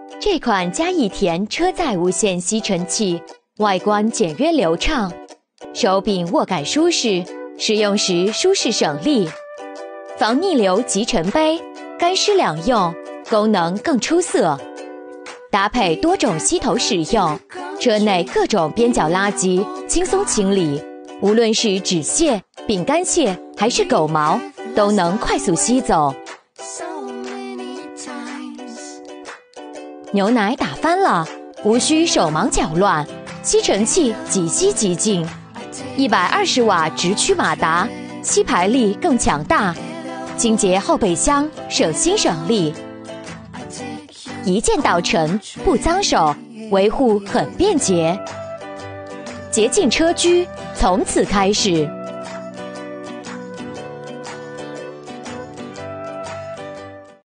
这款嘉益田车载无线吸尘器外观简约流畅，手柄握感舒适，使用时舒适省力。防逆流集尘杯，干湿两用，功能更出色。搭配多种吸头使用，车内各种边角垃圾轻松清理，无论是纸屑、饼干屑还是狗毛，都能快速吸走。牛奶打翻了，无需手忙脚乱，吸尘器即吸即净。120瓦直驱马达，吸排力更强大，清洁后备箱省心省力，一键到尘，不脏手，维护很便捷。洁净车居从此开始。